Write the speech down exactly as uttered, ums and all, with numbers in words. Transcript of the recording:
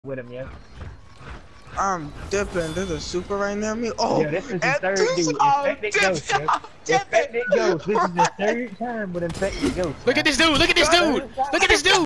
with him, yeah. I'm dipping. There's a super right near me. Oh, Yeah, this is the third dude. Oh, Infected ghost, yeah. Infected ghost. This is the third time with infected ghost. Look at this dude. Look at this dude. Look at this dude.